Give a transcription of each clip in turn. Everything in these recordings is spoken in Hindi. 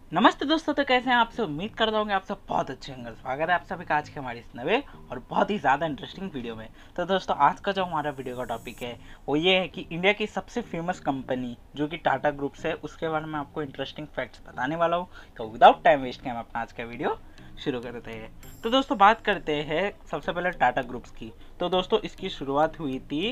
नमस्ते दोस्तों, तो कैसे हैं आप सब। उम्मीद करता हूँ कि आप सब बहुत अच्छे होंगे। स्वागत है आप सभी का आज के हमारे इस नवे और बहुत ही ज़्यादा इंटरेस्टिंग वीडियो में। तो दोस्तों, आज का जो हमारा वीडियो का टॉपिक है वो ये है कि इंडिया की सबसे फेमस कंपनी जो कि टाटा ग्रुप्स है, उसके बारे में आपको इंटरेस्टिंग फैक्ट्स बताने वाला हूँ। तो विदाउट टाइम वेस्ट के हम अपना आज का वीडियो शुरू करते हैं। तो दोस्तों, बात करते हैं सबसे पहले टाटा ग्रुप्स की। तो दोस्तों, इसकी शुरुआत हुई थी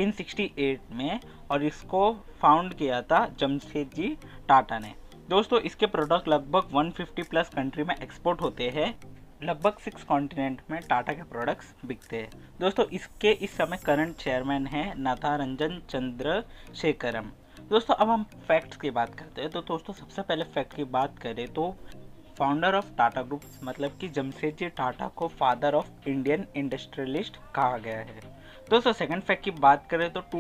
1868 में और इसको फाउंड किया था जमशेदजी टाटा ने। दोस्तों, इसके प्रोडक्ट लगभग 150 प्लस कंट्री में एक्सपोर्ट होते हैं। लगभग 6 कॉन्टिनेंट में टाटा के प्रोडक्ट्स बिकते हैं। दोस्तों, इसके इस समय करंट चेयरमैन है नाथारंजन चंद्रशेखरम। दोस्तों, अब हम फैक्ट्स की बात करते हैं। तो दोस्तों, सबसे पहले फैक्ट की बात करें तो फाउंडर ऑफ टाटा ग्रुप्स मतलब कि जमशेदजी टाटा को फादर ऑफ इंडियन इंडस्ट्रियलिस्ट कहा गया है। दोस्तों, सेकंड फैक्ट की बात करें तो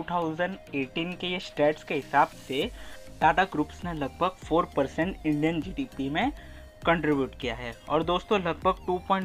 2018 के ये स्टैट्स के हिसाब से टाटा ग्रुप्स ने लगभग 4% इंडियन जीडीपी में कंट्रीब्यूट किया है और दोस्तों लगभग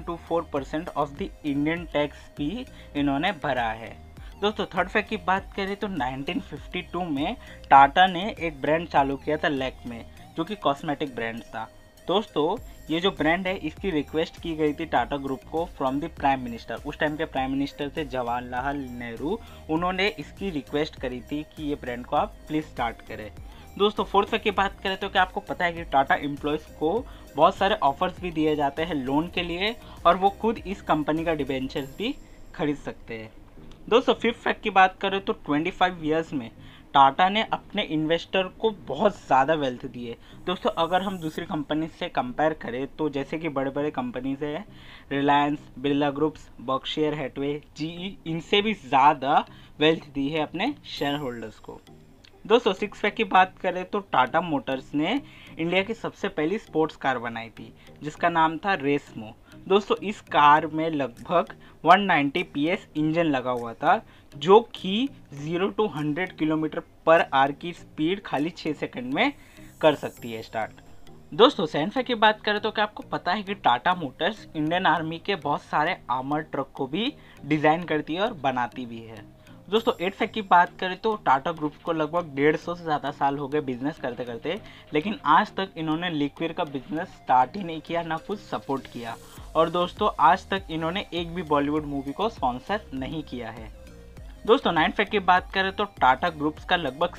2.24% ऑफ द इंडियन टैक्स भी इन्होंने भरा है। दोस्तों, थर्ड फैक्ट की बात करें तो 1952 में टाटा ने एक ब्रांड चालू किया था लैक्मे, जो कि कॉस्मेटिक ब्रांड था। दोस्तों, ये जो ब्रांड है इसकी रिक्वेस्ट की गई थी टाटा ग्रुप को फ्रॉम द प्राइम मिनिस्टर। उस टाइम के प्राइम मिनिस्टर थे जवाहरलाल नेहरू। उन्होंने इसकी रिक्वेस्ट करी थी कि ये ब्रांड को आप प्लीज़ स्टार्ट करें। दोस्तों, फोर्थ फैक्ट की बात करें तो क्या आपको पता है कि टाटा एम्प्लॉयज़ को बहुत सारे ऑफर्स भी दिए जाते हैं लोन के लिए और वो खुद इस कंपनी का डिबेंचर्स भी खरीद सकते हैं। दोस्तों, फिफ्थ फैक्ट की बात करें तो 25 ईयर्स में टाटा ने अपने इन्वेस्टर को बहुत ज़्यादा वेल्थ दी है। दोस्तों, अगर हम दूसरी कंपनी से कंपेयर करें तो जैसे कि बड़े बड़े कंपनीज है Reliance, Birla groups, Berkshire Hathaway, GE, इनसे भी ज़्यादा वेल्थ दी है अपने शेयर होल्डर्स को। दोस्तों, सिक्स फैक्ट की बात करें तो टाटा मोटर्स ने इंडिया की सबसे पहली स्पोर्ट्स कार बनाई थी जिसका नाम था रेसमो। दोस्तों, इस कार में लगभग 190 पीएस इंजन लगा हुआ था जो कि 0 to 100 किलोमीटर पर आवर की स्पीड खाली 6 सेकंड में कर सकती है स्टार्ट। दोस्तों, सेवन फैक्ट की बात करें तो क्या आपको पता है कि टाटा मोटर्स इंडियन आर्मी के बहुत सारे आर्मर्ड ट्रक को भी डिज़ाइन करती है और बनाती भी है। दोस्तों, एट फैक्ट की बात करें तो टाटा ग्रुप को लगभग 150 से ज़्यादा साल हो गए बिजनेस करते करते, लेकिन आज तक इन्होंने लिक्विड का बिजनेस स्टार्ट ही नहीं किया, ना कुछ सपोर्ट किया। और दोस्तों, आज तक इन्होंने एक भी बॉलीवुड मूवी को स्पॉन्सर नहीं किया है। दोस्तों, नाइन फैक्ट की बात करें तो टाटा ग्रुप्स का लगभग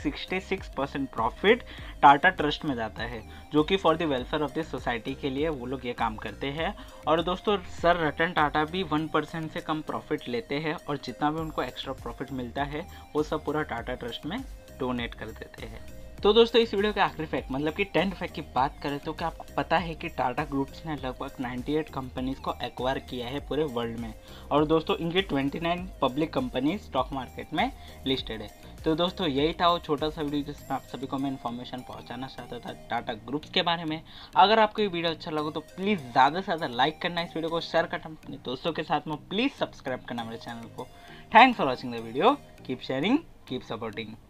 66% प्रॉफिट टाटा ट्रस्ट में जाता है, जो कि for the welfare of the society के लिए वो लोग ये काम करते हैं। और दोस्तों, सर रतन टाटा भी 1% से कम प्रॉफिट लेते हैं और जितना भी उनको एक्स्ट्रा प्रॉफिट मिलता है वो सब पूरा टाटा ट्रस्ट में डोनेट कर देते हैं। तो दोस्तों, इस वीडियो के आखिरी फैक्ट मतलब कि 10th फैक्ट की बात करें तो क्या आपको पता है कि टाटा ग्रुप्स ने लगभग 98 कंपनीज को एक्वायर किया है पूरे वर्ल्ड में। और दोस्तों, इनकी 29 पब्लिक कंपनी स्टॉक मार्केट में लिस्टेड है। तो दोस्तों, यही था वो छोटा सा वीडियो जिसमें आप सभी को मैं इन्फॉर्मेशन पहुंचाना चाहता था टाटा ग्रुप्स के बारे में। अगर आपको ये वीडियो अच्छा लगा तो प्लीज़ ज़्यादा से ज़्यादा लाइक करना, इस वीडियो को शेयर करना अपने दोस्तों के साथ में, प्लीज़ सब्सक्राइब करना मेरे चैनल को। Thanks for watching the video. Keep sharing, keep supporting.